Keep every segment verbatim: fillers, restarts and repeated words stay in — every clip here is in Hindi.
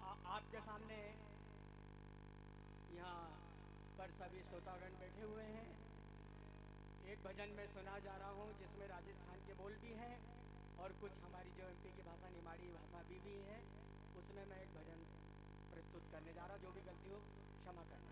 आ, आपके सामने यहाँ पर सभी श्रोतागण बैठे हुए हैं। एक भजन मैं सुना जा रहा हूँ जिसमें राजस्थान के बोल भी हैं और कुछ हमारी जो एमपी की भाषा निमाड़ी भाषा भी भी है, उसमें मैं एक भजन प्रस्तुत करने जा रहा हूँ। जो भी गलती हो क्षमा करना।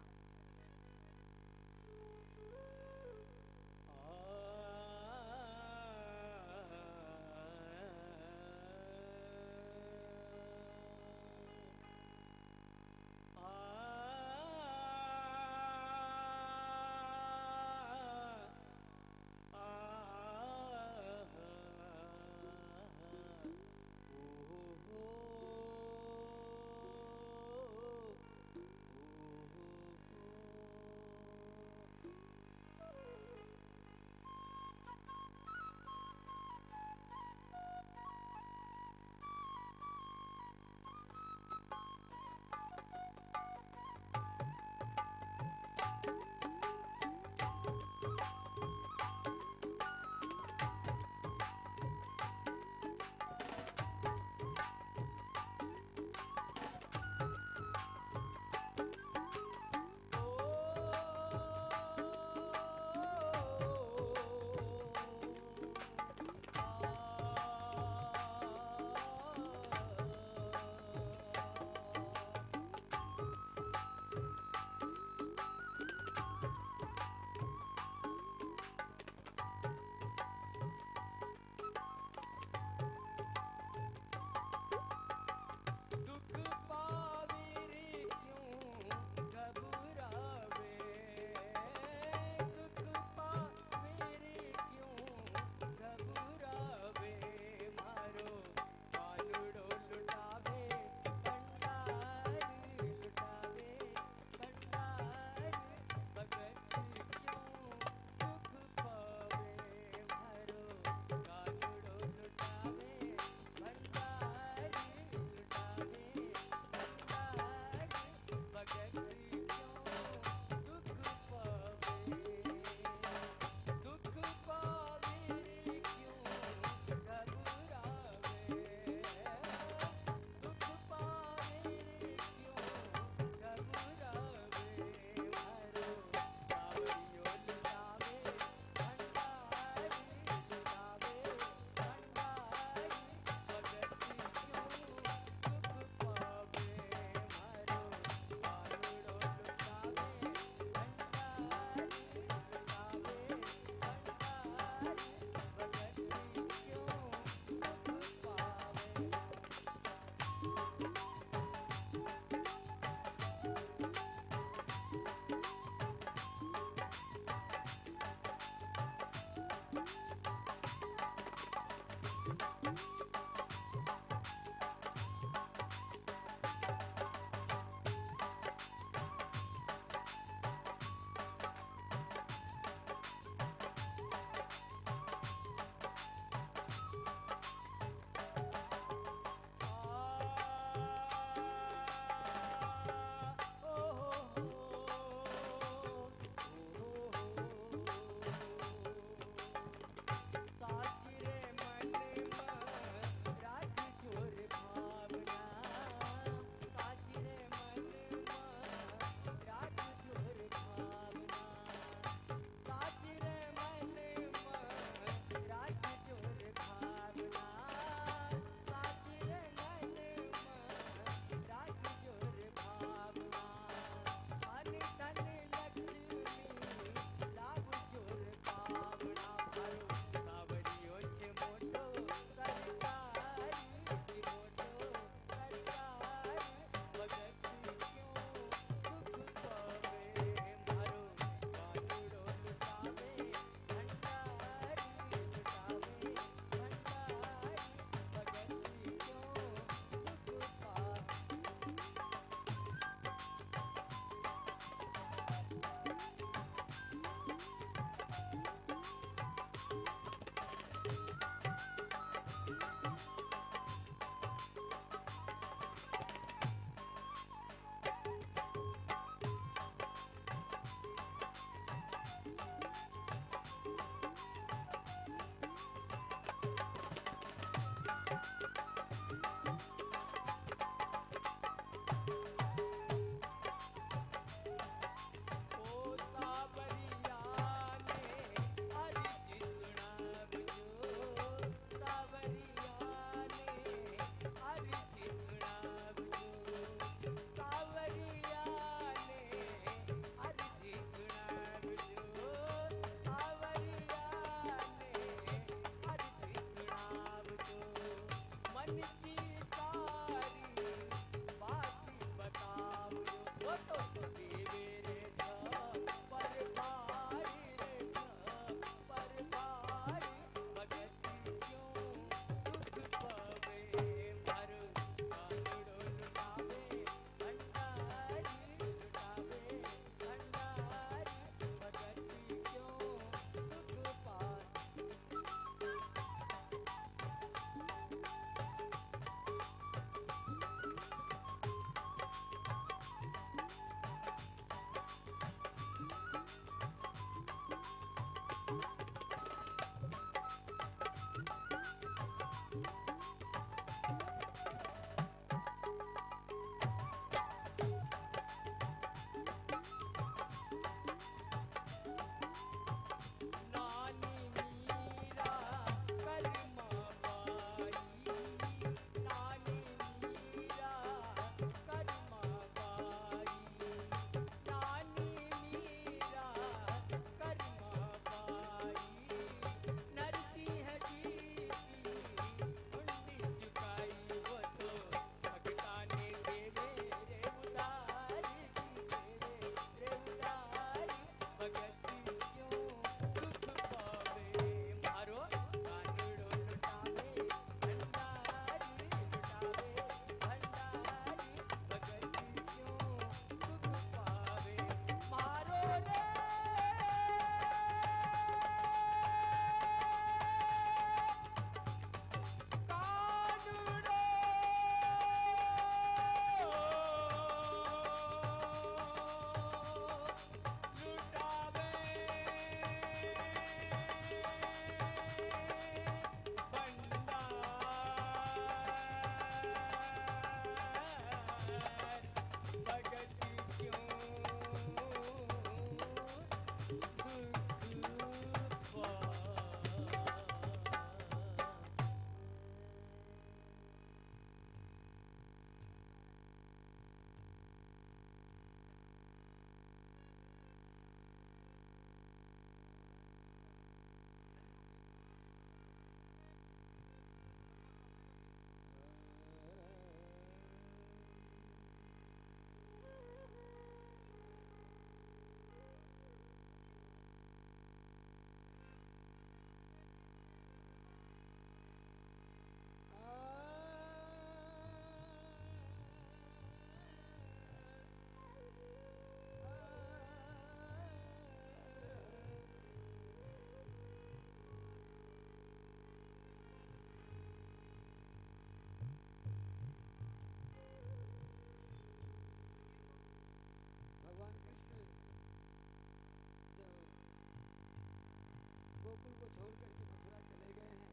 गोकुल को छोड़ करके मथुरा चले गए हैं।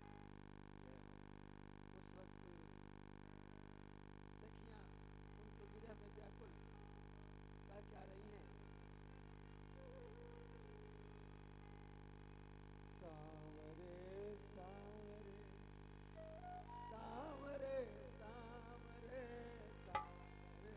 उस वक्त सखियां उनके विरह में व्याकुल कह क्या रही हैं? सांवरे सांवरे सांवरे सांवरे सांवरे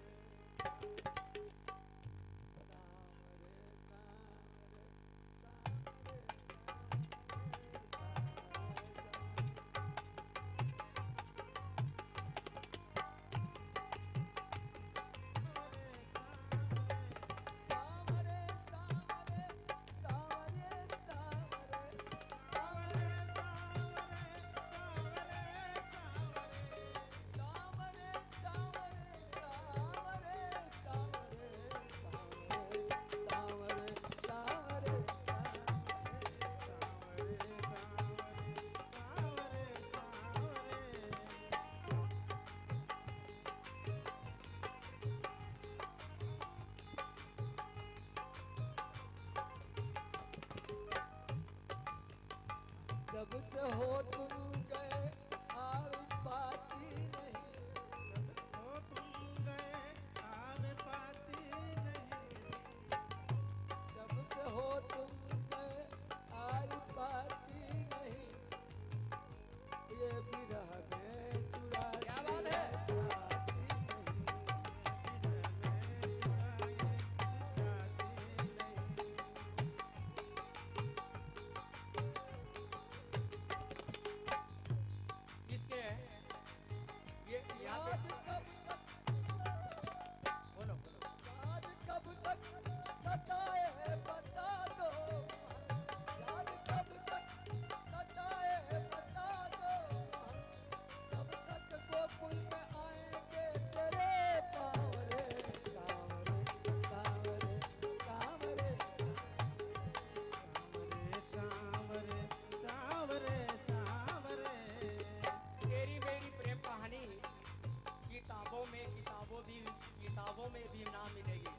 जब से हो तुम गए आवे पाती नहीं, जब हो तुम गए आवे पाती नहीं, जब से हो तुम गए आई पाती नहीं, ये विरह में चुरा क्या बात है? जाती नहीं, इसके ये यहाँ याद पे कब तक बोलो याद कब तक सताए बता दो, याद कब तक सताए बता दो, कब तक गोकुल में आएंगे तेरे पावरे सांवरे सांवरे सांवरे सांवरे सांवरे सांवरे। तेरी मेरी प्रेम कहानी किताबों में किताबों भी किताबों में भी ना मिलेगी।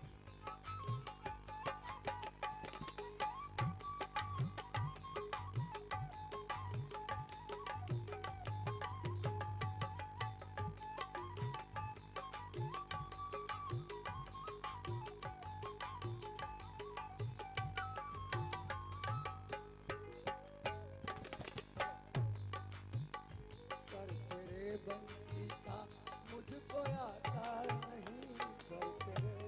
कर तेरे बंसी का मुझको आता नहीं, कर तेरे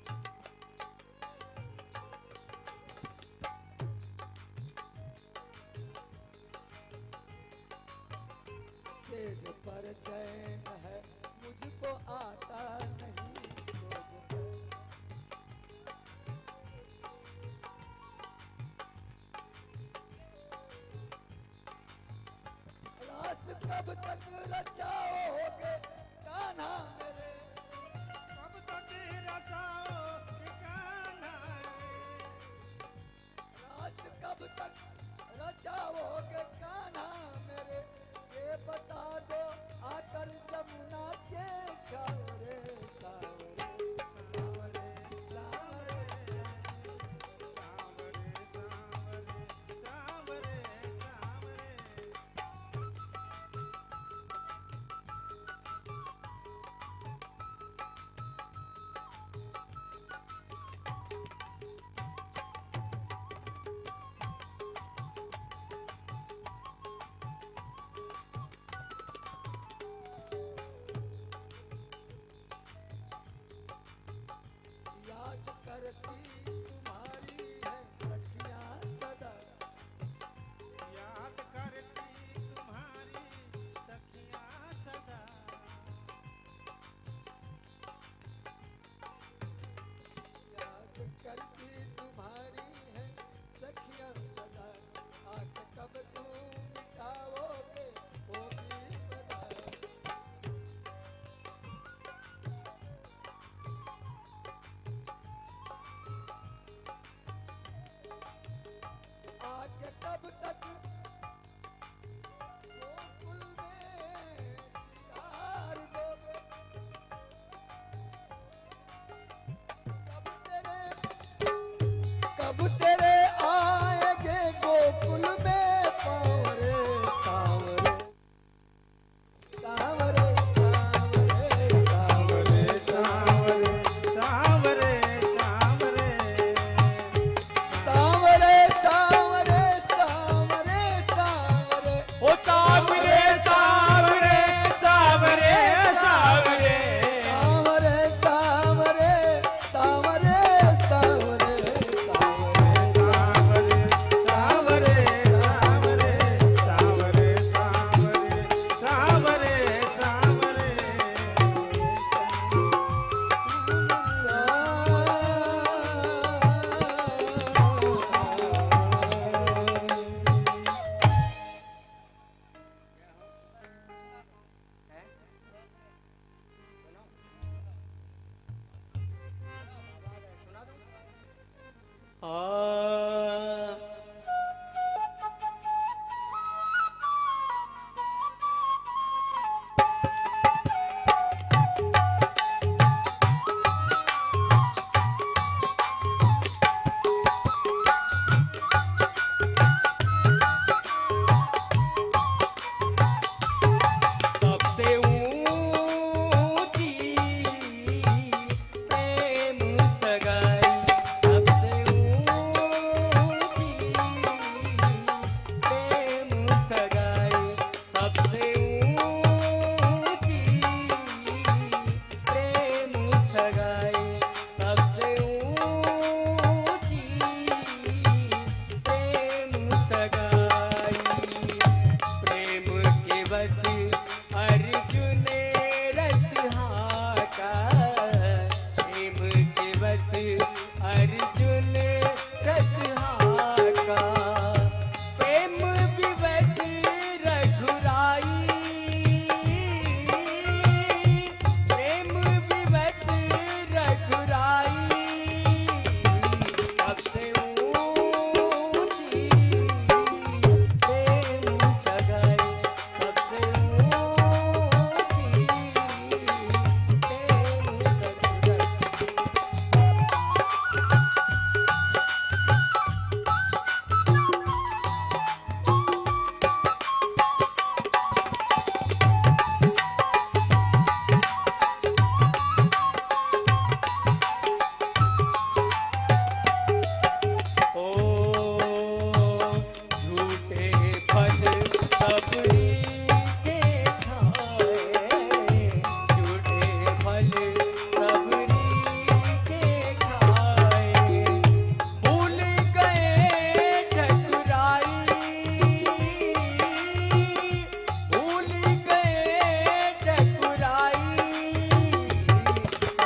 सेज पर चैन है मुझको आता नहीं, सेज पर रास कब तक रचाओगे कान्हा मेरे, कब तक रसाओ ठिकाना रास कब तक रचाओगे कान्हा मेरे, ये बता दो आकर जमुना के सावरे सावरे सावरे सावरे सांवरे सांवरे सांवरे सांवरे। याद करती तुम्हारी है सखियां सदा, याद करती तुम्हारी सखियां सदा, याद करती तुम्हारी है सखियां सदा, आके कब तुम मिटाओगे वो भी पता, आके कब तक गोकुल में दीदार दोगे, कब तेरे कब तेरे आएंगे गोकुल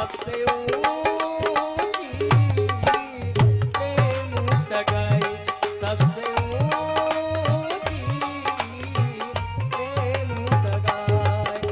सबसे ऊंची प्रेम सगाई, सबसे ऊंची प्रेम सगाई।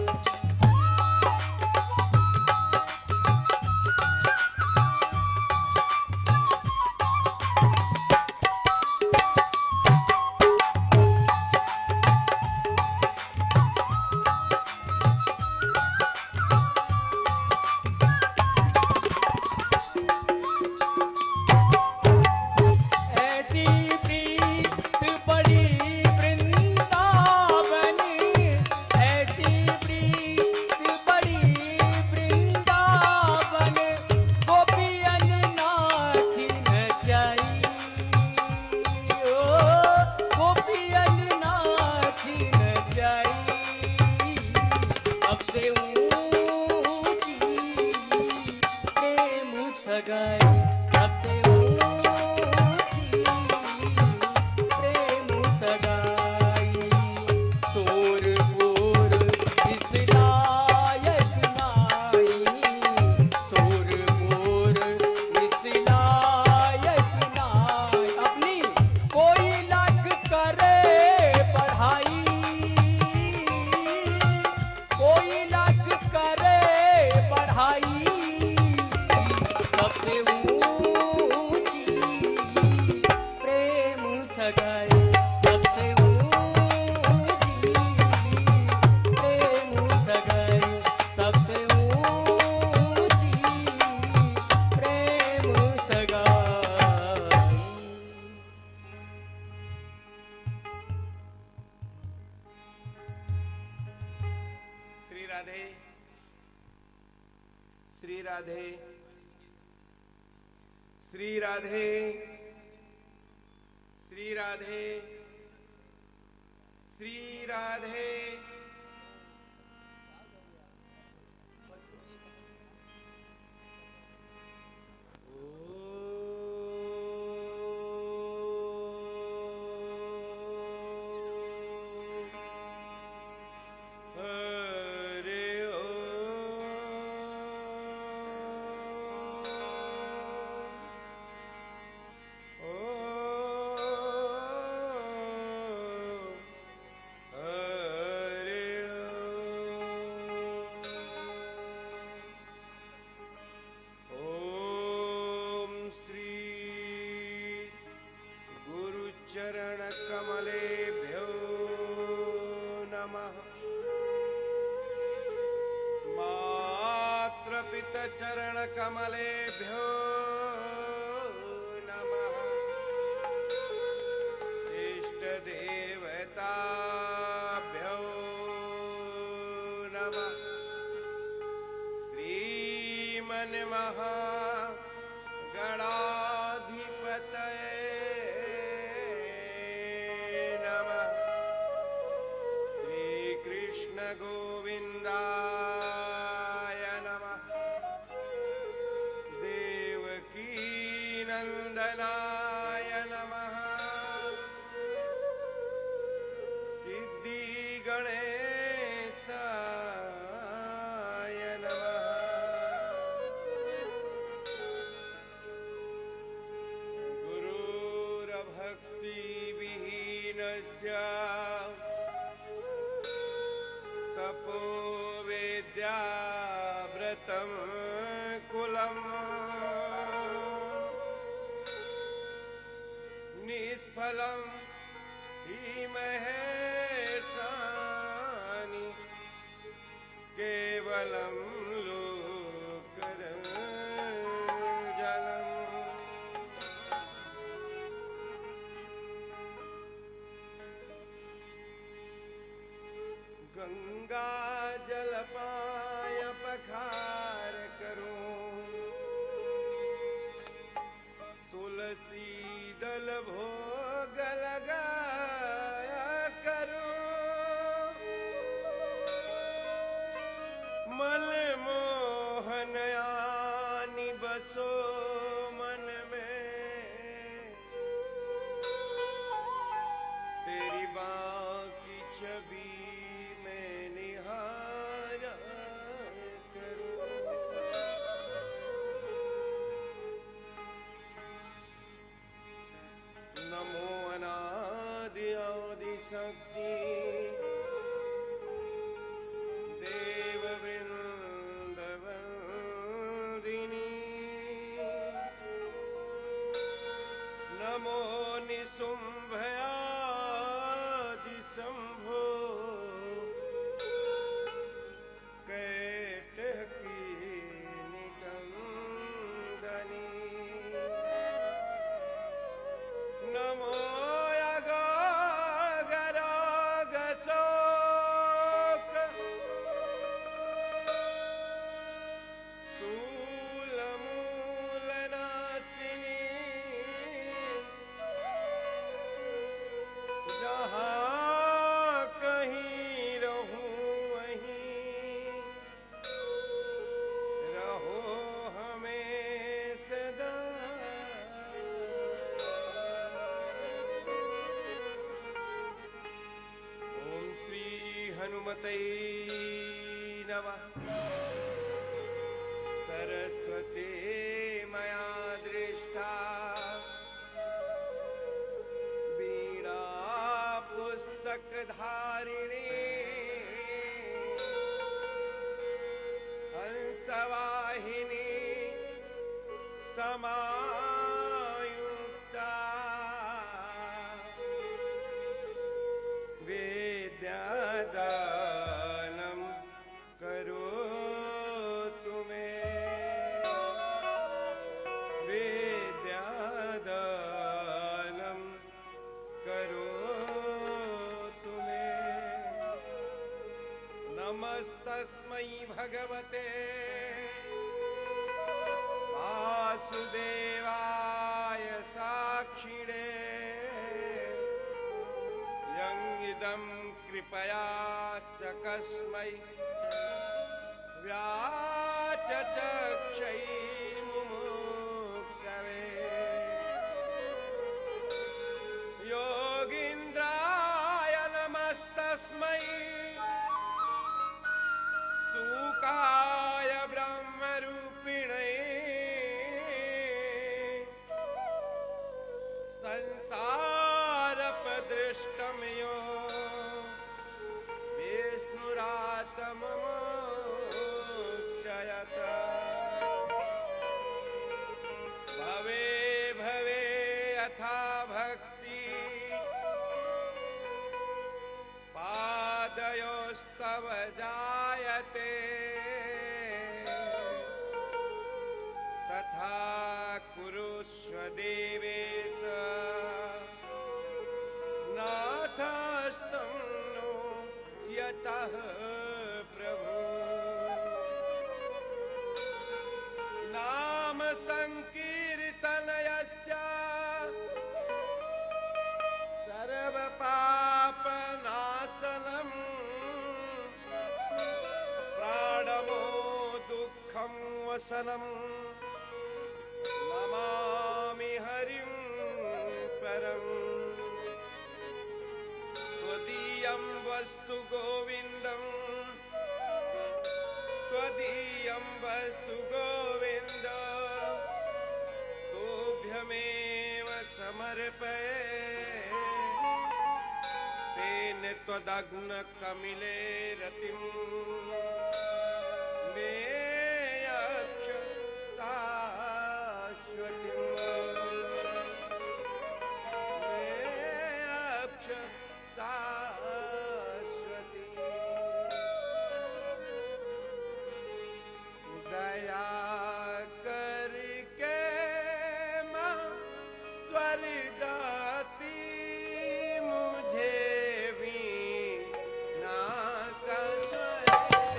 श्री राधे, श्री राधे, श्री राधे, श्री राधे। कमलेभ्यो नमः। मातृपितचरण कमलेभ्यो नमः। इष्टदेवताभ्यो नमः। श्रीमन्महा गणाधिपतये गोविंदाय नमः। देवकी नंदनाय नमः। सिद्धि गणेशाय नमः। गुरुर्भक्ति विहीनस्य तपो वेद्याव्रतं कुलम् निष्फलं हिमहेशानि केवलं लोकरञ्जनम्। गंगा जल पाय पखार करूं, तुलसी दल भोग लगाया करूं। मल सुमतै नमः। सरस्वती मया दृष्टा वीणा पुस्तकधारिणी हंसवाहिनी समायुक्ता विद्यादानं करोतु मे विद्यादानं करोतु मे। नमस्तस्मै भगवते वासुदेवाय साक्षिणे यं इदं कृपया चकस्मै व्याचचक्षै मुमुक्षवे। योगीन्द्राय नमस्तस्मै सुखाय ब्रह्मरूपिणे संसारपदृष्टं यो विष्णुरातमोक्षयत। भवे भवे यथा भक्ति पादयोस्तव जायते तथा कुरुष्व देवेश नाथस्तं नो यतः प्रभु। नाम संकीर्तनयस्य सर्वपापनाशनं प्राणमो दुःखं वसनं नमामि हरिं परम्। त्वदीयं वस्तु गोविन्दं त्वदीयं वस्तु गोविन्द तोभ्यमेव समर्पये। तेन त्वदग्न कमिले रतिं मे यक्ष शाश्वतीम् मे यक्ष शाश्वती। दया करके मां स्वर्गति मुझे भी ना कर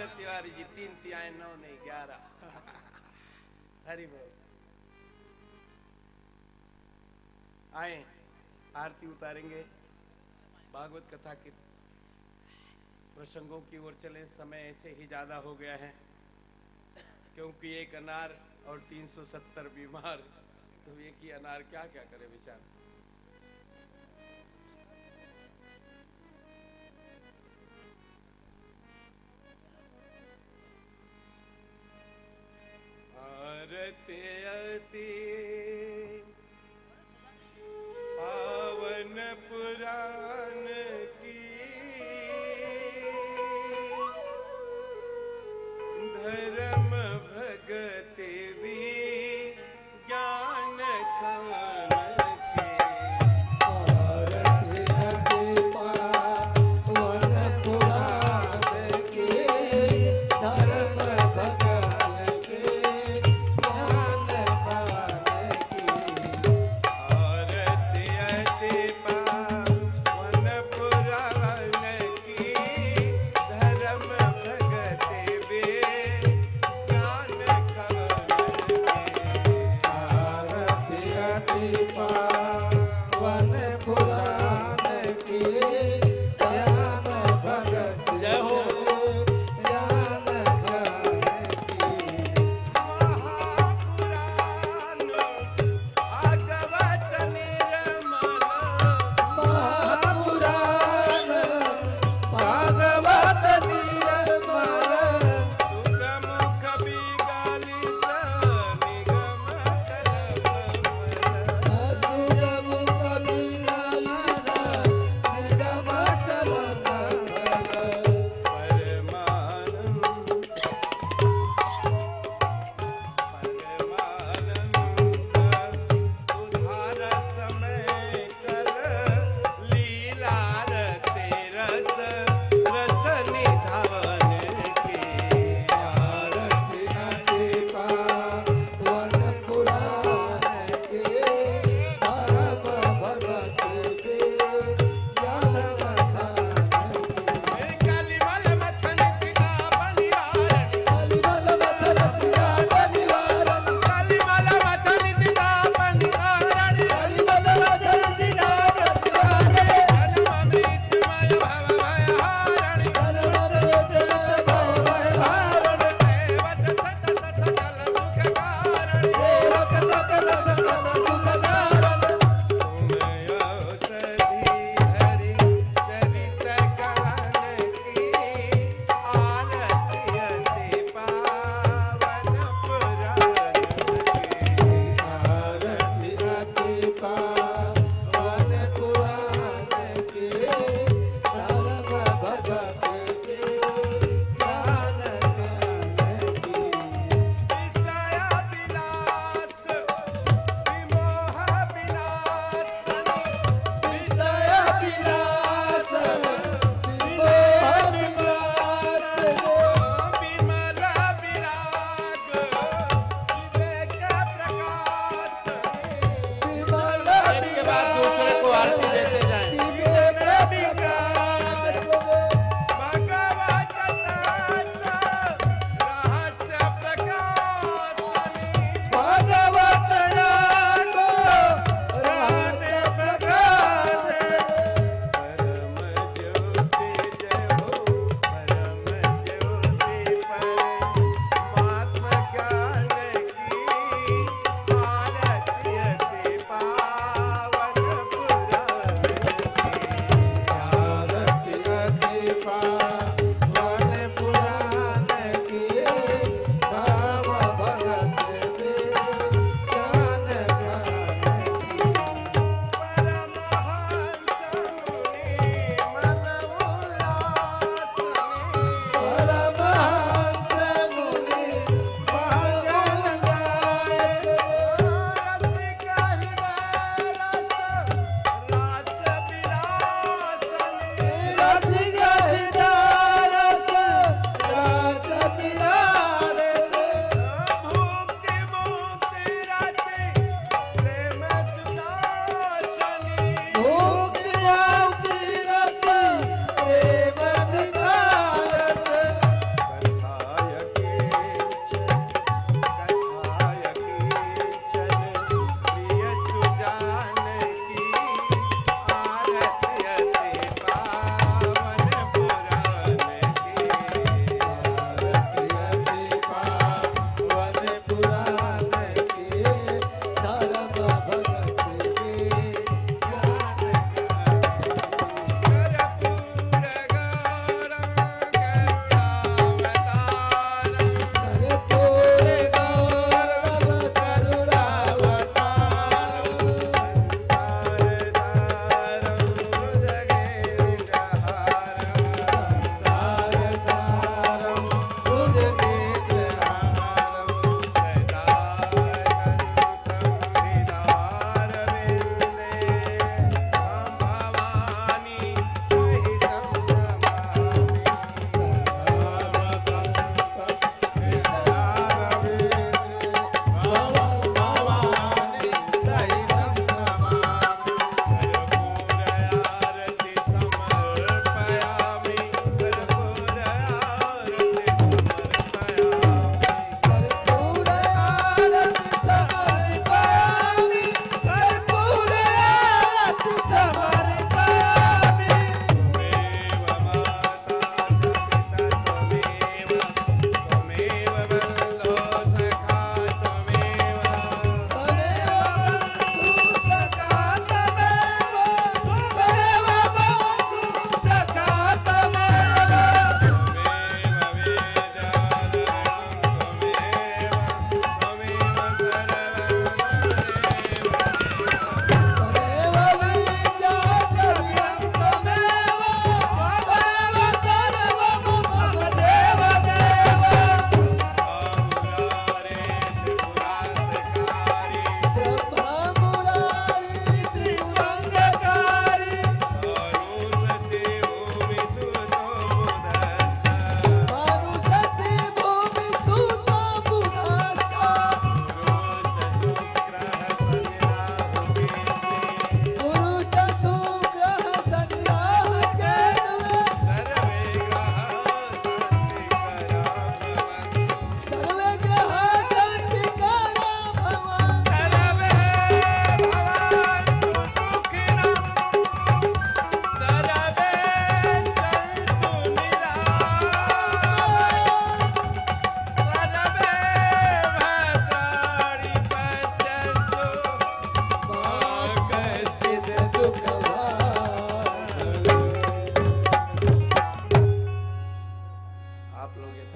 तिवारी जी, तीन तिहाई नौ नहीं ग्यारह। हरि बोल। आए आरती उतारेंगे। भागवत कथा के प्रसंगों की ओर चले। समय ऐसे ही ज्यादा हो गया है क्योंकि एक अनार और तीन सौ सत्तर बीमार, तो एक ही अनार क्या क्या करे विचार। आरती अति पावन पुराण की, धर्म भगति भी ज्ञान खान की। आरती अति पावन पुराण की, धर्म भगत के ज्ञान खान की। आरती अति पावन पुराण की, धर्म भगति भी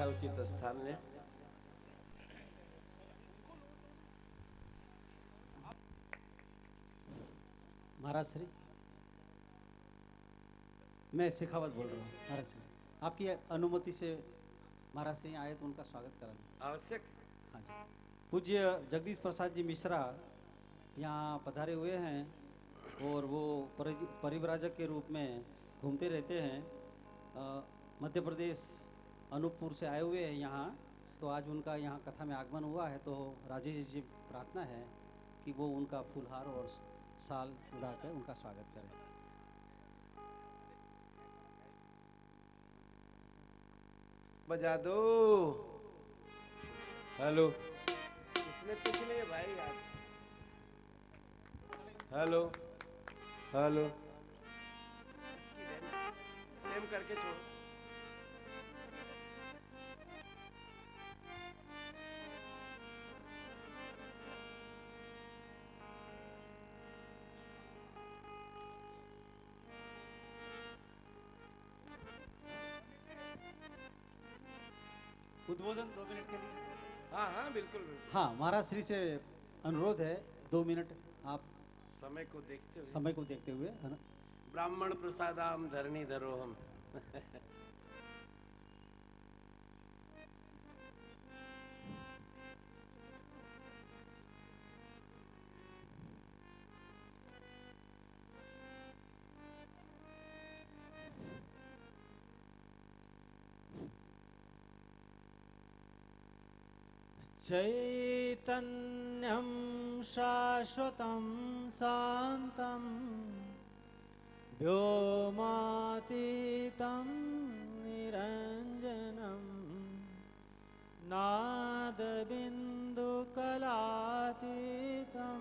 यथाउचित स्थान लें। महाराज श्री, मैं शेखावत बोल रहा हूँ। महाराज श्री, आपकी अनुमति से महाराज श्री आए तो उनका स्वागत करें। आवश्यक। हाँ जी। पूज्य जगदीश प्रसाद जी मिश्रा यहाँ पधारे हुए हैं और वो परि- परिव्राजक के रूप में घूमते रहते हैं। अ, मध्य प्रदेश अनूपपुर से आए हुए हैं यहाँ, तो आज उनका यहाँ कथा में आगमन हुआ है, तो राजेश जी प्रार्थना है कि वो उनका फूलहार और साल उड़ाकर उनका स्वागत करें। बजा दो। हेलो, इसमें कुछ नहीं है भाई आज। हेलो हेलो, सेम करके छोड़ो। उद्बोधन दो मिनट के लिए। हाँ हाँ बिल्कुल बिल्कुल। हाँ, महाराज श्री से अनुरोध है, दो मिनट आप समय को देखते हुए। समय को देखते हुए। है ना? ब्राह्मण प्रसादाम धरणी धरोहम। चैतन्यं शाश्वतं शान्तं व्योमातीतं निरञ्जनं नादबिन्दुकलातीतं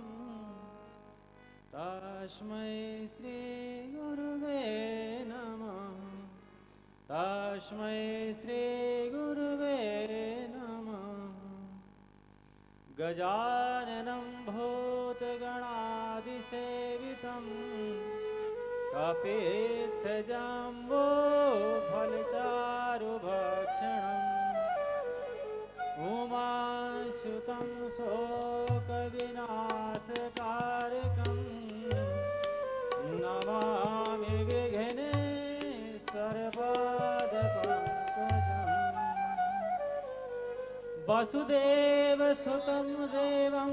तस्मै श्रीगुरुवे नमः। तस्मै श्रीगुरुवे नमः। गजाननं भूतगणादिसेवितं कपित्थजम्बो फलचारुभक्षणम् उमासुतं शोकविनाशकारकं नमामि विघ्नेश्वरपादपङ्कजम्। वसुदेवसुतं देवं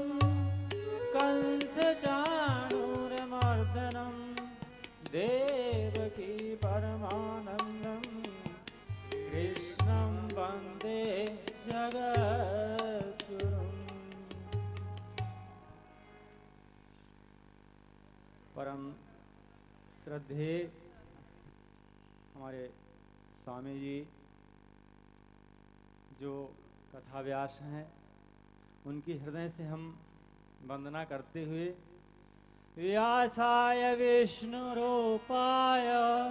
कंसचाणूरमर्दनं देवकी परमानन्दं कृष्णं वन्दे जगद्गुरुम्। परम श्रद्धेय हमारे स्वामी जी जो कथाव्यास हैं, उनकी हृदय से हम वंदना करते हुए व्यासाय विष्णुरूपाय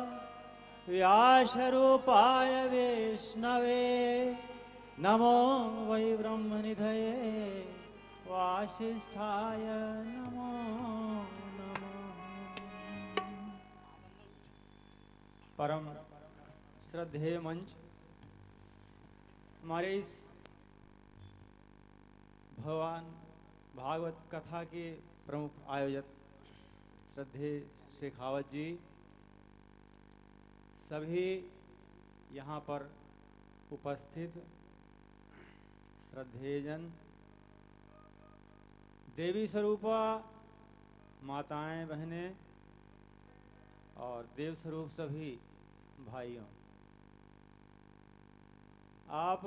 व्यासरूपाय विष्णवे नमो वै ब्रह्मनिधये वासिष्ठाय नमो नमः। परम श्रद्धेय मंच हमारे इस भगवान भागवत कथा के प्रमुख आयोजक श्रद्धेय शेखावत जी, सभी यहाँ पर उपस्थित श्रद्धेयजन, देवी स्वरूपा माताएं बहनें और देव स्वरूप सभी भाइयों, आप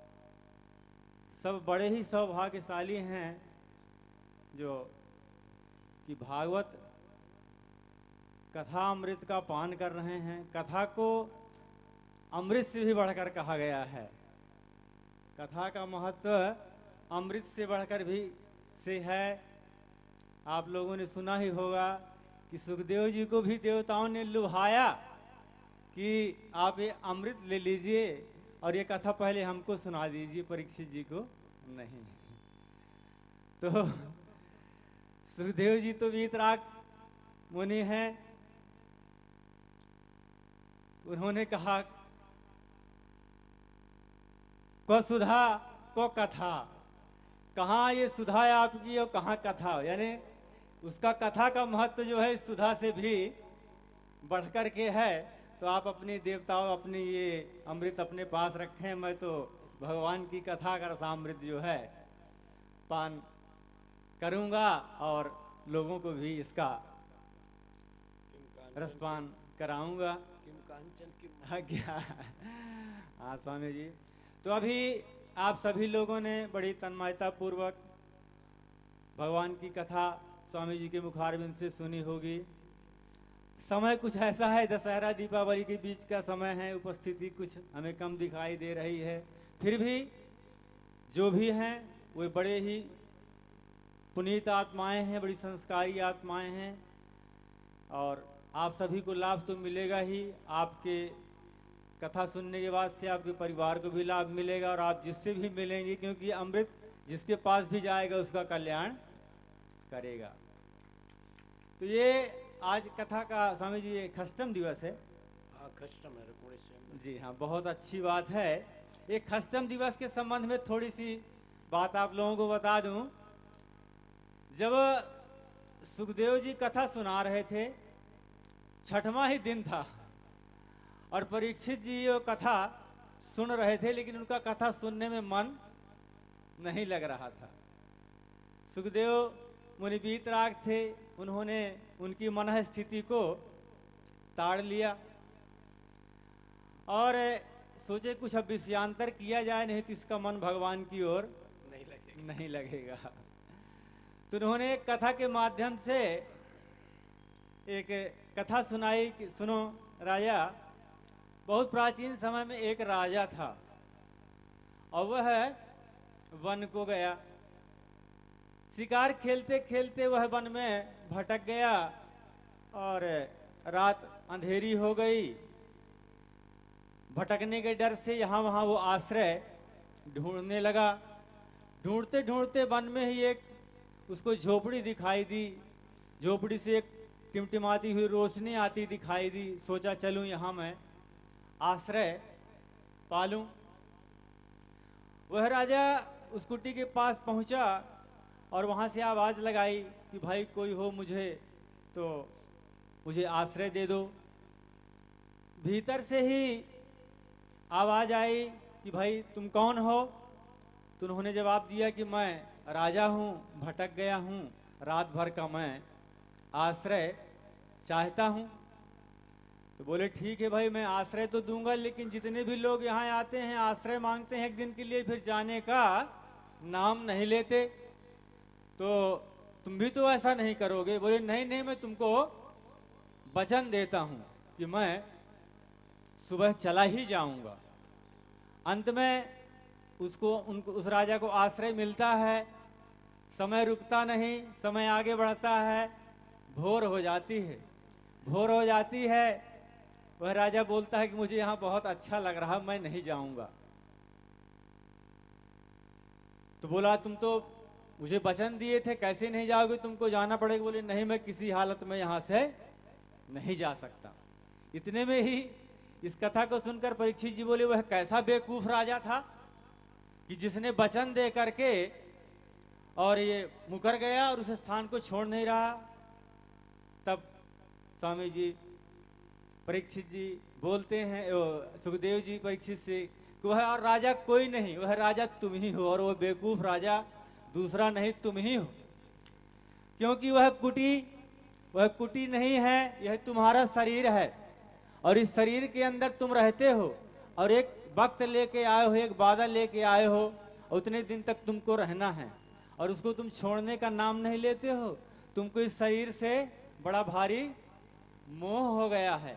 सब बड़े ही सौभाग्यशाली हैं जो कि भागवत कथा अमृत का पान कर रहे हैं। कथा को अमृत से भी बढ़कर कहा गया है। कथा का महत्व अमृत से बढ़कर भी से है। आप लोगों ने सुना ही होगा कि सुखदेव जी को भी देवताओं ने लुभाया कि आप ये अमृत ले लीजिए और ये कथा पहले हमको सुना दीजिए, परीक्षित जी को नहीं। तो सुखदेव जी तो वीतराग मुनि हैं, उन्होंने कहा को सुधा को कथा, कहाँ ये सुधा है आपकी और कहाँ कथा, यानी उसका कथा का महत्व जो है इस सुधा से भी बढ़कर के है। तो आप अपनी देवताओं अपनी ये अमृत अपने पास रखें, मैं तो भगवान की कथा का रसामृत जो है पान करूँगा और लोगों को भी इसका रसपान कराऊंगा। किम कांचन किम हाँ क्या हाँ स्वामी जी। तो अभी आप सभी लोगों ने बड़ी तन्मयता पूर्वक भगवान की कथा स्वामी जी के मुखारबिंद से सुनी होगी। समय कुछ ऐसा है, दशहरा दीपावली के बीच का समय है, उपस्थिति कुछ हमें कम दिखाई दे रही है, फिर भी जो भी हैं वे बड़े ही पुनीत आत्माएं हैं, बड़ी संस्कारी आत्माएं हैं और आप सभी को लाभ तो मिलेगा ही। आपके कथा सुनने के बाद से आपके परिवार को भी लाभ मिलेगा और आप जिससे भी मिलेंगे, क्योंकि अमृत जिसके पास भी जाएगा उसका कल्याण करेगा। तो ये आज कथा का स्वामी जी ये खष्टम दिवस है। हाँ खष्टम है रुक्मिणी स्वयंवर। जी हाँ, बहुत अच्छी बात है। एक खष्टम दिवस के संबंध में थोड़ी सी बात आप लोगों को बता दूं। जब सुखदेव जी कथा सुना रहे थे, छठवां ही दिन था और परीक्षित जी वो कथा सुन रहे थे, लेकिन उनका कथा सुनने में मन नहीं लग रहा था। सुखदेव मुनि वीतराग थे, उन्होंने उनकी मन स्थिति को ताड़ लिया और सोचे कुछ अब विषयांतर किया जाए, नहीं तो इसका मन भगवान की ओर नहीं लगेगा नहीं लगेगा। तो उन्होंने एक कथा के माध्यम से एक कथा सुनाई कि सुनो राजा, बहुत प्राचीन समय में एक राजा था और वह वन को गया। शिकार खेलते खेलते वह वन में भटक गया और रात अंधेरी हो गई। भटकने के डर से यहाँ वहाँ वो आश्रय ढूंढने लगा। ढूंढते ढूंढते वन में ही एक उसको झोपड़ी दिखाई दी। झोपड़ी से एक टिमटिमाती हुई रोशनी आती दिखाई दी। सोचा चलूं यहाँ मैं आश्रय पालूं। वह राजा उस कुटी के पास पहुंचा और वहां से आवाज लगाई कि भाई कोई हो मुझे तो मुझे आश्रय दे दो। भीतर से ही आवाज आई कि भाई तुम कौन हो? तो उन्होंने जवाब दिया कि मैं राजा हूँ, भटक गया हूँ, रात भर का मैं आश्रय चाहता हूँ। तो बोले ठीक है भाई, मैं आश्रय तो दूंगा, लेकिन जितने भी लोग यहाँ आते हैं आश्रय मांगते हैं एक दिन के लिए, फिर जाने का नाम नहीं लेते, तो तुम भी तो ऐसा नहीं करोगे? बोले नहीं नहीं, मैं तुमको वचन देता हूँ कि मैं सुबह चला ही जाऊंगा। अंत में उसको उनको उस राजा को आश्रय मिलता है। समय रुकता नहीं, समय आगे बढ़ता है। भोर हो जाती है। भोर हो जाती है, वह राजा बोलता है कि मुझे यहाँ बहुत अच्छा लग रहा, मैं नहीं जाऊंगा। तो बोला तुम तो मुझे वचन दिए थे, कैसे नहीं जाओगे? तुमको जाना पड़ेगा। बोले नहीं, मैं किसी हालत में यहाँ से नहीं जा सकता। इतने में ही इस कथा को सुनकर परीक्षित जी बोले वह कैसा बेवकूफ राजा था कि जिसने वचन दे करके और ये मुकर गया और उस स्थान को छोड़ नहीं रहा। तब स्वामी जी परीक्षित जी बोलते हैं, सुखदेव जी परीक्षित से कि वह और राजा कोई नहीं, वह राजा तुम ही हो और वह बेवकूफ राजा दूसरा नहीं तुम ही हो। क्योंकि वह कुटी वह कुटी नहीं है, यह तुम्हारा शरीर है और इस शरीर के अंदर तुम रहते हो और एक वक्त लेके आए हो, एक वादा लेके आए हो, उतने दिन तक तुमको रहना है और उसको तुम छोड़ने का नाम नहीं लेते हो। तुमको इस शरीर से बड़ा भारी मोह हो गया है।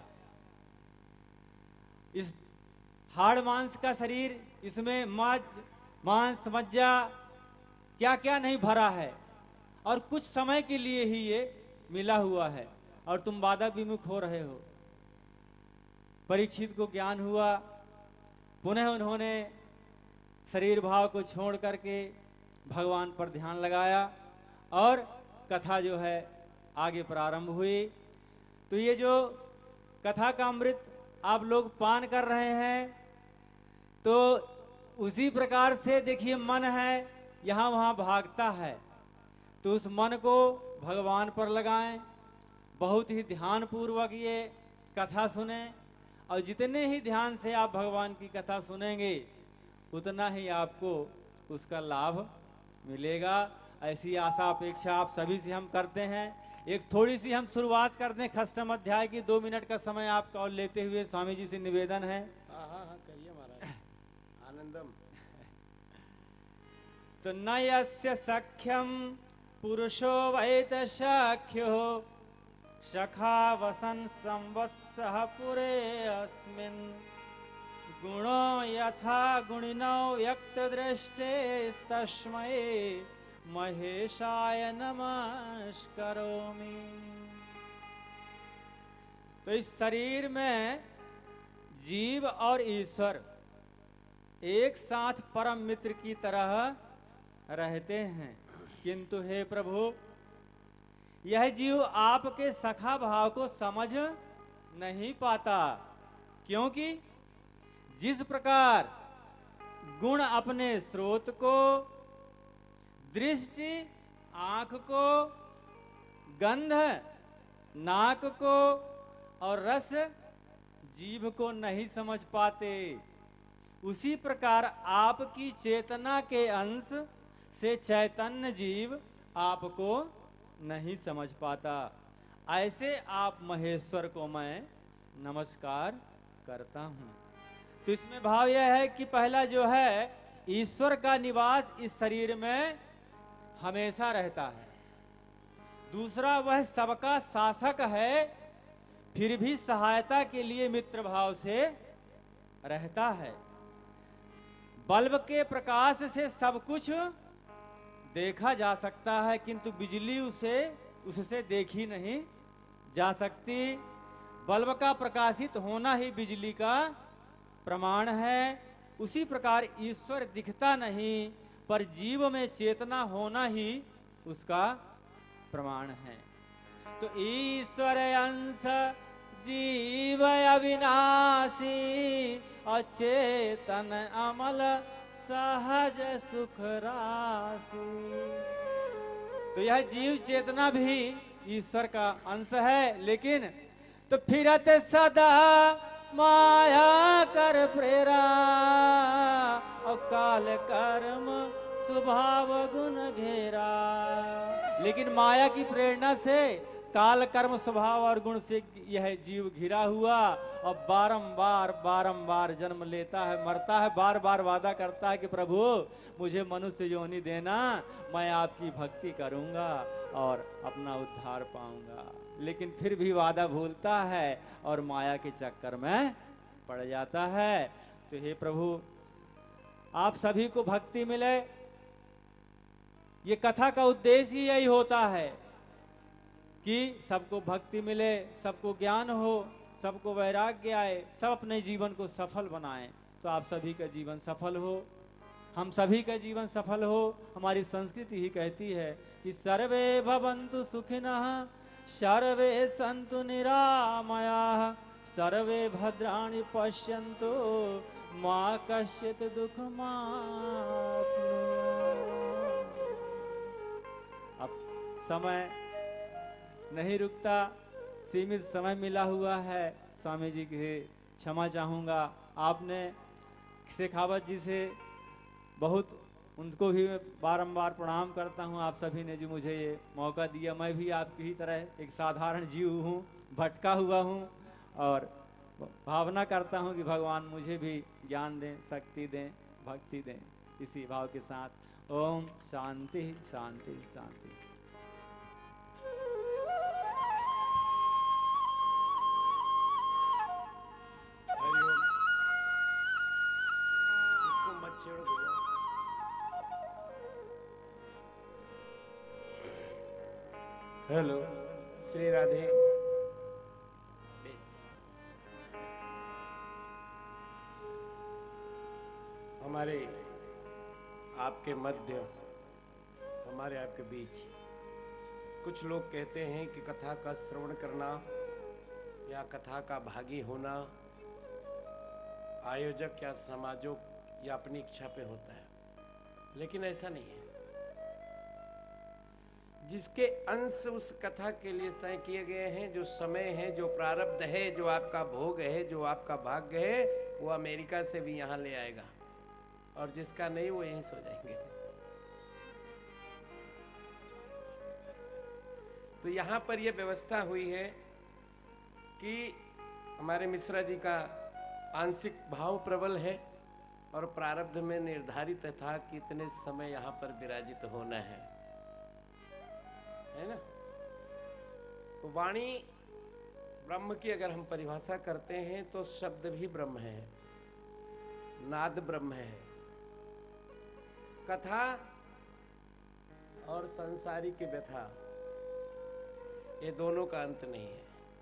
इस हाड़ मांस का शरीर, इसमें मांस मांस मज्जा क्या क्या नहीं भरा है और कुछ समय के लिए ही ये मिला हुआ है और तुम वादा विमुख हो रहे हो। परीक्षित को ज्ञान हुआ। पुनः उन्होंने शरीर भाव को छोड़ करके भगवान पर ध्यान लगाया और कथा जो है आगे प्रारंभ हुई। तो ये जो कथा का अमृत आप लोग पान कर रहे हैं, तो उसी प्रकार से देखिए मन है यहाँ वहाँ भागता है, तो उस मन को भगवान पर लगाएं, बहुत ही ध्यान पूर्वक ये कथा सुने, और जितने ही ध्यान से आप भगवान की कथा सुनेंगे उतना ही आपको उसका लाभ मिलेगा। ऐसी आशा अपेक्षा आप सभी से हम करते हैं। एक थोड़ी सी हम शुरुआत कर दें खष्टम अध्याय की, दो मिनट का समय आपका और लेते हुए स्वामी जी से निवेदन है। हाँ हाँ हाँ करिए महाराज, आनंदम। तो न यस्य सख्यम पुरुषो वैत सख्यो सखा वसन संवत्सः पुरे अस्मिन् गुणो यथा गुणिनो व्यक्त दृष्टे तस्मै महेशाय नमस्करोमि। तो इस शरीर में जीव और ईश्वर एक साथ परम मित्र की तरह रहते हैं, किंतु हे प्रभु यह जीव आपके सखा भाव को समझ नहीं पाता, क्योंकि जिस प्रकार गुण अपने स्रोत को, दृष्टि आंख को, गंध नाक को और रस जीभ को नहीं समझ पाते, उसी प्रकार आपकी चेतना के अंश से चैतन्य जीव आपको नहीं समझ पाता। ऐसे आप महेश्वर को मैं नमस्कार करता हूँ। तो इसमें भाव यह है कि पहला जो है ईश्वर का निवास इस शरीर में हमेशा रहता है, दूसरा वह सबका शासक है, फिर भी सहायता के लिए मित्र भाव से रहता है। बल्ब के प्रकाश से सब कुछ देखा जा सकता है, किंतु बिजली उसे उससे देखी नहीं जा सकती। बल्ब का प्रकाशित होना ही बिजली का प्रमाण है। उसी प्रकार ईश्वर दिखता नहीं, पर जीव में चेतना होना ही उसका प्रमाण है। तो ईश्वर अंश जीव अविनाशी, अचेतन अमल सहज सुख राशि। तो यह जीव चेतना भी ईश्वर का अंश है, लेकिन तो फिरत सदा माया कर प्रेरा, और काल कर्म स्वभाव गुण घेरा। लेकिन माया की प्रेरणा से काल कर्म स्वभाव और गुण से यह जीव घिरा हुआ और बारंबार बारंबार जन्म लेता है, मरता है, बार बार वादा करता है कि प्रभु मुझे मनुष्य योनि देना, मैं आपकी भक्ति करूंगा और अपना उद्धार पाऊंगा। लेकिन फिर भी वादा भूलता है और माया के चक्कर में पड़ जाता है। तो हे प्रभु आप सभी को भक्ति मिले, ये कथा का उद्देश्य ही यही होता है कि सबको भक्ति मिले, सबको ज्ञान हो, सबको वैराग्य आए, सब अपने जीवन को सफल बनाएं। तो आप सभी का जीवन सफल हो, हम सभी का जीवन सफल हो। हमारी संस्कृति ही कहती है कि सर्वे भवन्तु सुखिनः, सर्वे सन्तु निरामयाः, सर्वे भद्राणि पश्यन्तु मा कश्चित् दुःखमाप्नुयात्। अब समय नहीं रुकता, सीमित समय मिला हुआ है, स्वामी जी के क्षमा चाहूँगा। आपने शेखावत जी से बहुत, उनको भी बारंबार प्रणाम करता हूँ। आप सभी ने जो मुझे ये मौका दिया, मैं भी आपकी ही तरह एक साधारण जीव हूँ, भटका हुआ हूँ, और भावना करता हूँ कि भगवान मुझे भी ज्ञान दें, शक्ति दें, भक्ति दें। इसी भाव के साथ ओम शांति शांति शांति। हरिओम। इसको मत छेड़ो भैया। हेलो, श्री राधे। बेस। हमारे आपके मध्य, हमारे आपके बीच कुछ लोग कहते हैं कि कथा का श्रवण करना या कथा का भागी होना आयोजक या समाजों या अपनी इच्छा पे होता है, लेकिन ऐसा नहीं है। जिसके अंश उस कथा के लिए तय किए गए हैं, जो समय है, जो प्रारब्ध है, जो आपका भोग है, जो आपका भाग्य है, वो अमेरिका से भी यहाँ ले आएगा, और जिसका नहीं वो यहीं सो जाएंगे। तो यहाँ पर यह व्यवस्था हुई है कि हमारे मिश्रा जी का आंशिक भाव प्रबल है और प्रारब्ध में निर्धारित था कि इतने समय यहाँ पर विराजित होना है, है ना। तो वाणी ब्रह्म की अगर हम परिभाषा करते हैं तो शब्द भी ब्रह्म है, नाद ब्रह्म है। कथा और संसारिक व्यथा ये दोनों का अंत नहीं है।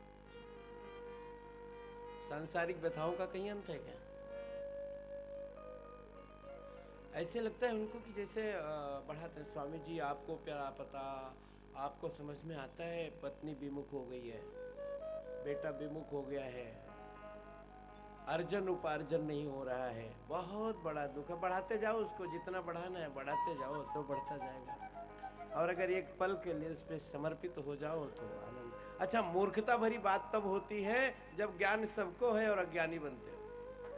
सांसारिक व्यथाओं का कहीं अंत है क्या? ऐसे लगता है उनको कि जैसे बढ़ाते हैं, स्वामी जी आपको प्यारा पता, आपको समझ में आता है पत्नी विमुख हो गई है, बेटा विमुख हो गया है, अर्जन उपार्जन नहीं हो रहा है, बहुत बड़ा दुख है। बढ़ाते जाओ उसको, जितना बढ़ाना है बढ़ाते जाओ तो बढ़ता जाएगा, और अगर एक पल के लिए उस पर समर्पित हो जाओ तो आनंद। अच्छा, मूर्खता भरी बात तब होती है जब ज्ञान सबको है और अज्ञानी बनते हो।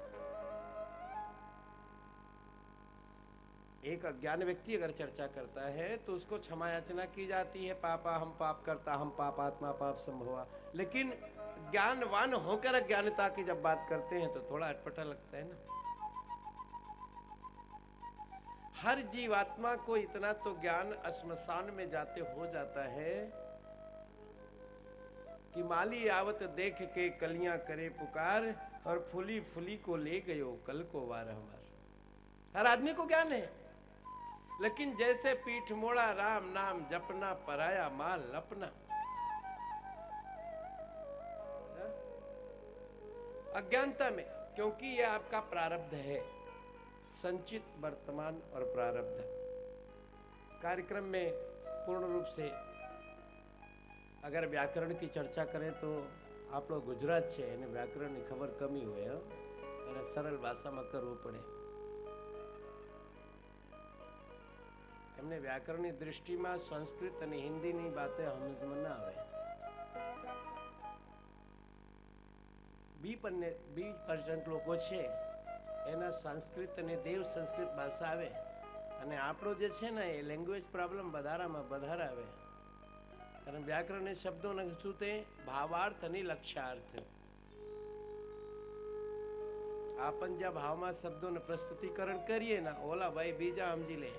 एक अज्ञान व्यक्ति अगर चर्चा करता है तो उसको क्षमा याचना की जाती है, पापा हम पाप करता, हम पापात्मा पाप संभवा। लेकिन ज्ञानवान होकर अज्ञानता की जब बात करते हैं तो थोड़ा अटपटा लगता है ना। हर जीवात्मा को इतना तो ज्ञान श्मशान में जाते हो जाता है कि माली आवत देख के कलियां करे पुकार, और फुली फुली को ले गयो कल को वार हमार। हर आदमी को ज्ञान है, लेकिन जैसे पीठ मोड़ा राम नाम जपना, पराया माल अपना। अज्ञानता में, क्योंकि यह आपका प्रारब्ध है, संचित वर्तमान और प्रारब्ध। कार्यक्रम में पूर्ण रूप से अगर व्याकरण की चर्चा करें तो आप लोग गुजरात छे एने व्याकरण की खबर कमी हुए है, सरल भाषा में करવું પડે। એમને વ્યાકરણની દૃષ્ટિમાં સંસ્કૃત અને હિન્દીની બાતે સમજમાં ના આવે। બી પરને બી પરસન્ટ લોકો છે એના સંસ્કૃત અને દેવ સંસ્કૃત ભાષા આવે, અને આપણો જે છે ને એ લેંગ્વેજ પ્રોબ્લેમ વધારામાં વધારે આવે। कारण व्याकरण शब्दों ने શું તે ભાવાર્થ અને લક્ષ્યાર્થ। આપન જ્યાં ભાવમાં શબ્દોને પ્રસ્તુતિકરણ કરીએ ना, ओला भाई बीजा समझी ले।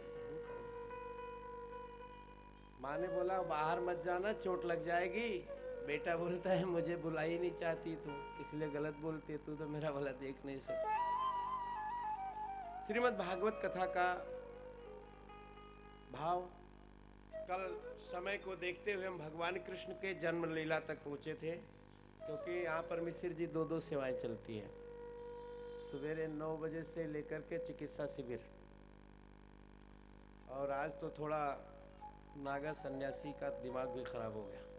माँ ने बोला बाहर मत जाना चोट लग जाएगी, बेटा बोलता है मुझे बुला ही नहीं चाहती तू, इसलिए गलत बोलती है तू, तो मेरा वाला देख नहीं सकती। श्रीमद् भागवत कथा का भाव, कल समय को देखते हुए हम भगवान कृष्ण के जन्म लीला तक पहुंचे थे, क्योंकि यहाँ पर मिश्र जी दो दो सेवाएं चलती है, सवेरे नौ बजे से लेकर के चिकित्सा शिविर, और आज तो थोड़ा नागा सन्यासी का दिमाग भी खराब हो गया।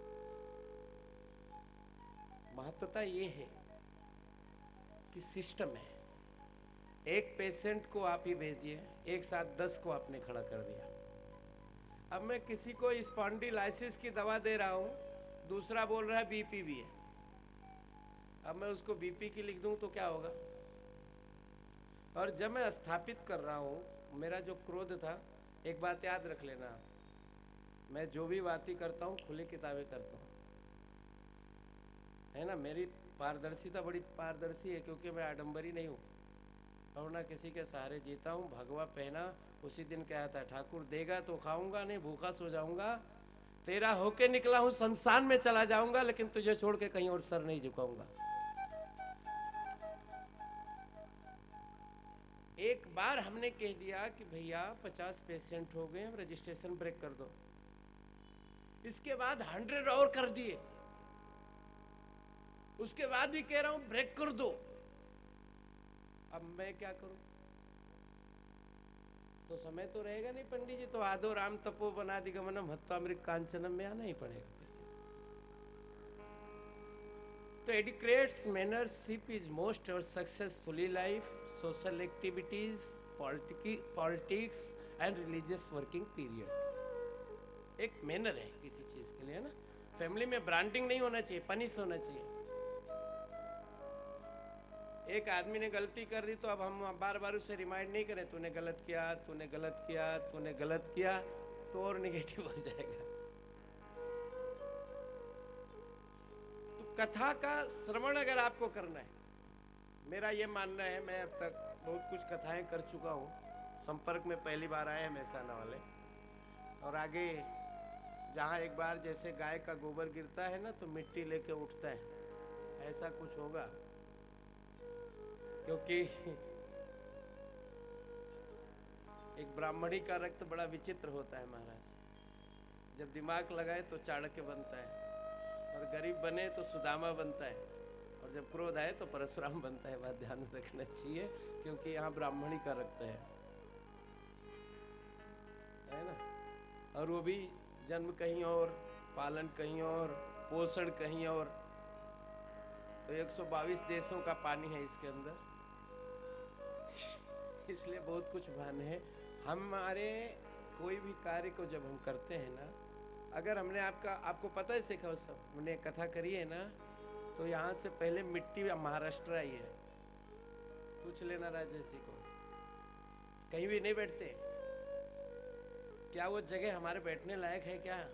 महत्वता ये है कि सिस्टम है, एक पेशेंट को आप ही भेजिए, एक साथ दस को आपने खड़ा कर दिया। अब मैं किसी को स्पॉन्डिलाइसिस की दवा दे रहा हूँ, दूसरा बोल रहा है बीपी भी है, अब मैं उसको बीपी की लिख दूं तो क्या होगा? और जब मैं स्थापित कर रहा हूँ, मेरा जो क्रोध था, एक बात याद रख लेना, मैं जो भी बातें करता हूँ खुली किताबें करता हूँ, है ना। मेरी पारदर्शिता बड़ी पारदर्शी है, क्योंकि मैं आडंबरी नहीं हूँ और ना किसी के सहारे जीता हूँ। भगवा पहना उसी दिन क्या था, ठाकुर देगा तो खाऊंगा, नहीं भूखा सो जाऊंगा, तेरा होके निकला हूँ संसार में चला जाऊंगा, लेकिन तुझे छोड़ के कहीं और सर नहीं झुकाऊंगा। एक बार हमने कह दिया कि भैया पचास पेशेंट हो गए, रजिस्ट्रेशन ब्रेक कर दो, इसके बाद हंड्रेड और कर दिए, उसके बाद भी कह रहा हूं ब्रेक कर दो। अब मैं क्या करूं? तो समय तो रहेगा नहीं पंडित जी, तो आदो राम तपो बना दी गमनम हत्वामृत कांचनम में आना ही पड़ेगा। तो एडिक्रेट्स मैनरशिप इज मोस्ट और successfully life, social activities, politics and religious working period. एक मैनर है किसी चीज के लिए, है ना। फैमिली में ब्रांडिंग नहीं होना चाहिए, पनिश होना चाहिए। एक आदमी ने गलती कर दी तो अब हम बार बार उसे रिमाइंड नहीं करें, तूने गलत किया, तूने गलत किया, तूने गलत किया, तो और निगेटिव हो जाएगा। तो कथा का श्रवण अगर आपको करना है, मेरा ये मानना है, मैं अब तक बहुत कुछ कथाएं कर चुका हूँ, संपर्क में पहली बार आए हैं महसाना वाले, और आगे जहाँ एक बार जैसे गाय का गोबर गिरता है ना तो मिट्टी लेके उठता है, ऐसा कुछ होगा। क्योंकि एक ब्राह्मणी का रक्त बड़ा विचित्र होता है महाराज। जब दिमाग लगाए तो चाणक्य बनता है, और गरीब बने तो सुदामा बनता है, और जब क्रोध आए तो परशुराम बनता है। बात ध्यान में रखना चाहिए, क्योंकि यहाँ ब्राह्मणी का रक्त है, है ना। और वो भी जन्म कहीं और, पालन कहीं और, पोषण कहीं और। तो एक सौ बाईस देशों का पानी है इसके अंदर, इसलिए बहुत कुछ भान है। हमारे कोई भी कार्य को जब हम करते हैं ना, अगर हमने आपका आपको पता है सिखा सब, हमने कथा करी है ना, तो यहाँ से पहले मिट्टी महाराष्ट्र आई है। पूछ लेना राजेश को, कहीं भी नहीं बैठते, क्या वो जगह हमारे बैठने लायक है क्या?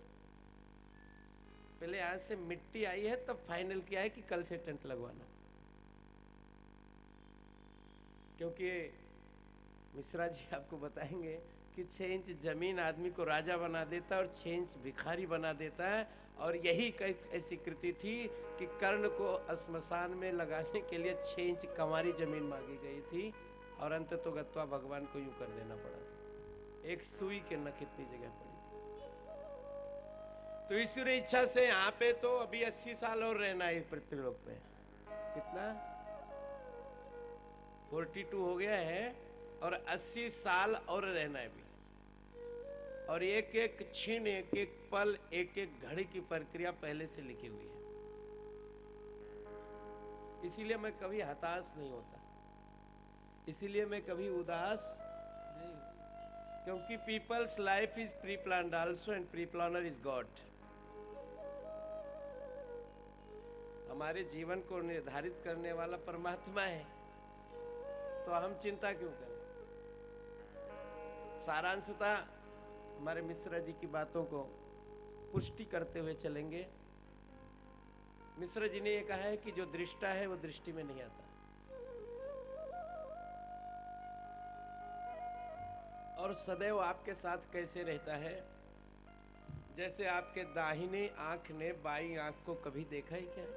पहले यहाँ से मिट्टी आई है, तब फाइनल किया है कि कल से टेंट लगवाना। क्योंकि मिश्रा जी आपको बताएंगे कि छह इंच जमीन आदमी को राजा बना देता है और छह इंच भिखारी बना देता है। और यही ऐसी कृति थी कि कर्ण को श्मशान में लगाने के लिए छह इंच कमारी जमीन मांगी गई थी, और अंत तो गत्वा भगवान को यूं कर देना पड़ा था। एक सुई के नख इतनी जगह पड़ी थी। तो ईश्वरी इच्छा से यहाँ पे तो अभी अस्सी साल और रहना है पृथ्वीलोक में। कितना बयालीस हो गया है, और अस्सी साल और रहना है भी। और एक एक क्षण, एक एक पल, एक एक घड़ी की प्रक्रिया पहले से लिखी हुई है। इसीलिए मैं कभी हताश नहीं होता, इसीलिए मैं कभी उदास नहीं, क्योंकि peoples life is pre planned also, and pre planner is God. हमारे जीवन को निर्धारित करने वाला परमात्मा है, तो हम चिंता क्यों करें। सारांशता हमारे मिश्रा जी की बातों को पुष्टि करते हुए चलेंगे। मिश्रा जी ने यह कहा है कि जो दृष्टा है वो दृष्टि में नहीं आता, और सदैव आपके साथ कैसे रहता है, जैसे आपके दाहिने आंख ने बाई आंख को कभी देखा ही क्या?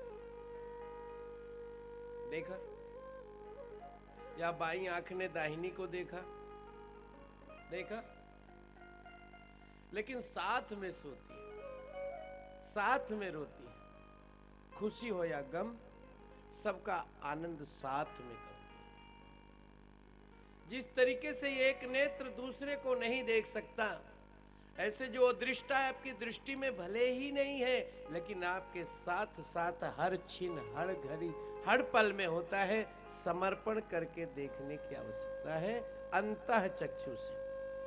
देखा? या बाई आंख ने दाहिनी को देखा? देखा? लेकिन साथ में सोती है, साथ में रोती है, खुशी हो या गम, सबका आनंद साथ में करती है। जिस तरीके से एक नेत्र दूसरे को नहीं देख सकता, ऐसे जो दृष्टा है आपकी दृष्टि में भले ही नहीं है, लेकिन आपके साथ साथ हर क्षण, हर घड़ी, हर पल में होता है। समर्पण करके देखने की आवश्यकता है, अंतः चक्षु से।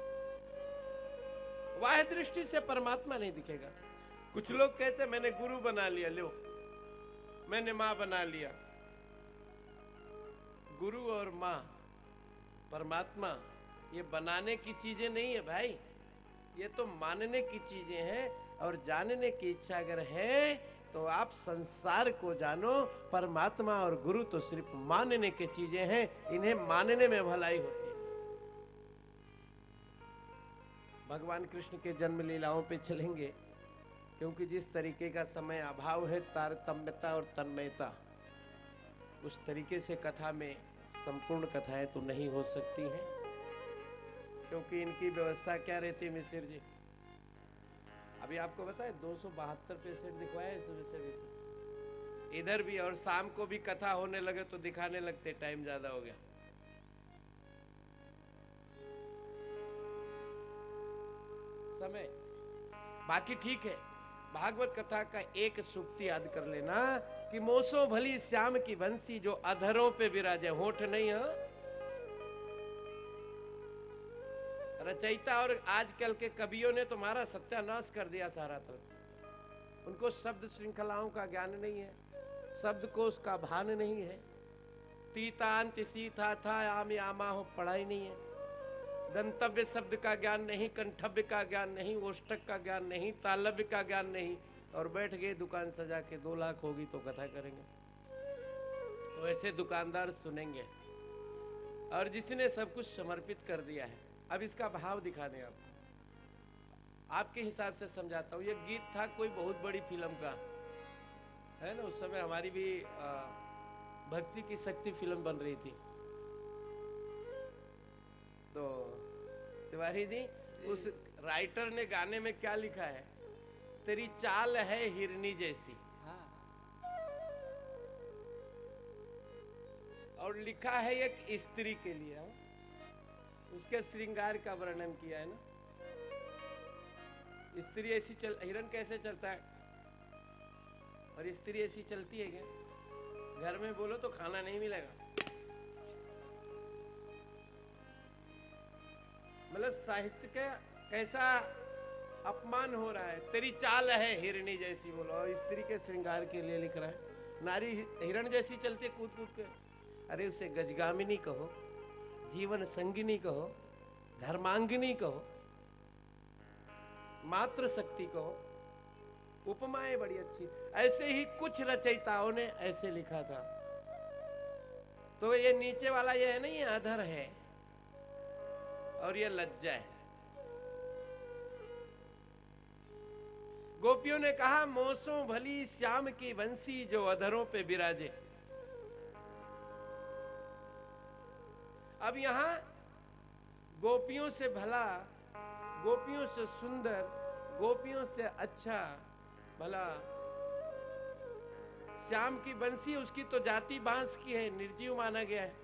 वाह दृष्टि से परमात्मा नहीं दिखेगा। कुछ लोग कहते हैं मैंने गुरु बना लिया, लो मैंने मां बना लिया। गुरु और मां, परमात्मा, ये बनाने की चीजें नहीं है भाई, ये तो मानने की चीजें हैं। और जानने की इच्छा अगर है तो आप संसार को जानो। परमात्मा और गुरु तो सिर्फ मानने की चीजें हैं, इन्हें मानने में भलाई होती है। भगवान कृष्ण के जन्म लीलाओं पे चलेंगे, क्योंकि जिस तरीके का समय अभाव है, तारतम्यता और तन्मयता, उस तरीके से कथा में संपूर्ण कथाएं तो नहीं हो सकती हैं, क्योंकि इनकी व्यवस्था क्या रहती है मिश्र जी? अभी आपको बताए दो सौ बहत्तर पेशेंट दिखवाए सुबह से भी, इधर भी, और शाम को भी कथा होने लगे तो दिखाने लगते, टाइम ज्यादा हो गया। समय बाकी ठीक है। भागवत कथा का एक सूक्ति याद कर लेना, कि मोसो भली श्याम की बंसी जो अधरों पे विराजे, होठ नहीं है। रचयिता और आजकल के कवियों ने तुम्हारा सत्यानाश कर दिया सारा। तो उनको शब्द श्रृंखलाओं का ज्ञान नहीं है, शब्दकोश का भान नहीं है, तीतांत सीता था आम आमा हो पढ़ाई नहीं है, दंतव्य शब्द का ज्ञान नहीं, कंठव्य का ज्ञान नहीं, ओष्ठक का ज्ञान नहीं, तालव्य का ज्ञान नहीं, और बैठ गए दुकान सजा के दो लाख होगी तो कथा करेंगे। तो ऐसे दुकानदार सुनेंगे। और जिसने सब कुछ समर्पित कर दिया है, अब इसका भाव दिखा दें आपको, आपके हिसाब से समझाता हूँ। ये गीत था कोई बहुत बड़ी फिल्म का, है ना। उस समय हमारी भी आ, भक्ति की शक्ति फिल्म बन रही थी। तो तिवारी जी, उस राइटर ने गाने में क्या लिखा है? तेरी चाल है हिरनी जैसी, और लिखा है एक स्त्री के लिए, हा? उसके श्रृंगार का वर्णन किया है ना। स्त्री ऐसी चल, हिरण कैसे चलता है और स्त्री ऐसी चलती है क्या? घर में बोलो तो खाना नहीं मिलेगा। मतलब साहित्य का कैसा अपमान हो रहा है। तेरी चाल है हिरणी जैसी बोलो, और स्त्री के श्रृंगार के लिए लिख रहा है। नारी हिरण जैसी चलती है कूद कूद के। अरे उसे गजगामिनी कहो, जीवन संगिनी कहो, धर्मांगिनी कहो, मातृ शक्ति कहो, उपमाएं बड़ी अच्छी। ऐसे ही कुछ रचयिताओं ने ऐसे लिखा था। तो ये नीचे वाला ये है ना, ये अधर है और ये लज्जा है। गोपियों ने कहा मोसों भली श्याम की बंसी जो अधरों पे विराजे। अब यहां गोपियों से भला, गोपियों से सुंदर, गोपियों से अच्छा भला श्याम की बंसी, उसकी तो जाति बांस की है, निर्जीव माना गया है।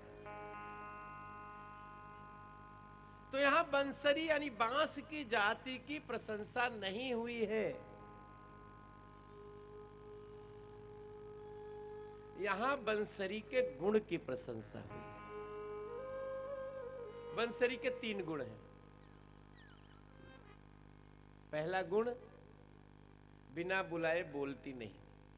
तो यहां बंसरी यानी बांस की जाति की प्रशंसा नहीं हुई है, यहां बंसरी के गुण की प्रशंसा हुई है। बंसरी के तीन गुण हैं। पहला गुण, बिना बुलाए बोलती नहीं।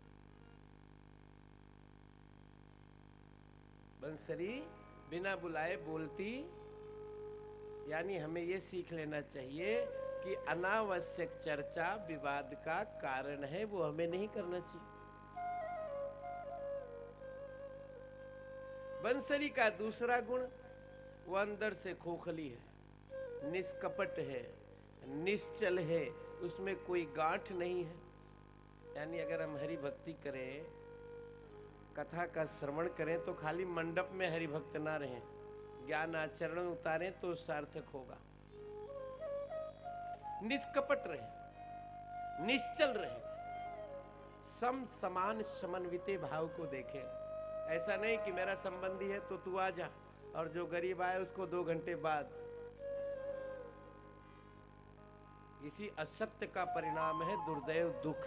बंसरी बिना बुलाए बोलती, यानी हमें यह सीख लेना चाहिए कि अनावश्यक चर्चा विवाद का कारण है, वो हमें नहीं करना चाहिए। बंसरी का दूसरा गुण, वो अंदर से खोखली है, निष्कपट है, निश्चल है, उसमें कोई गांठ नहीं है। यानी अगर हम हरि भक्ति करें, कथा का श्रवण करें, तो खाली मंडप में हरि भक्त ना रहें, ज्ञान आचरण उतारें तो सार्थक होगा। निष्कपट रहे, निश्चल रहे, सम समान समन्विते भाव को देखें। ऐसा नहीं कि मेरा संबंधी है तो तू आ जा, और जो गरीब आए उसको दो घंटे बाद। इसी असत्य का परिणाम है दुर्दैव दुख।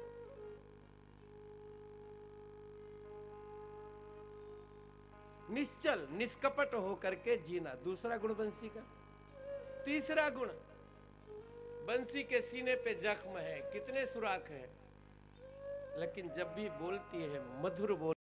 निश्चल निष्कपट होकर के जीना, दूसरा गुण बंसी का। तीसरा गुण, बंसी के सीने पे जख्म है, कितने सुराख हैं, लेकिन जब भी बोलती है मधुर बोल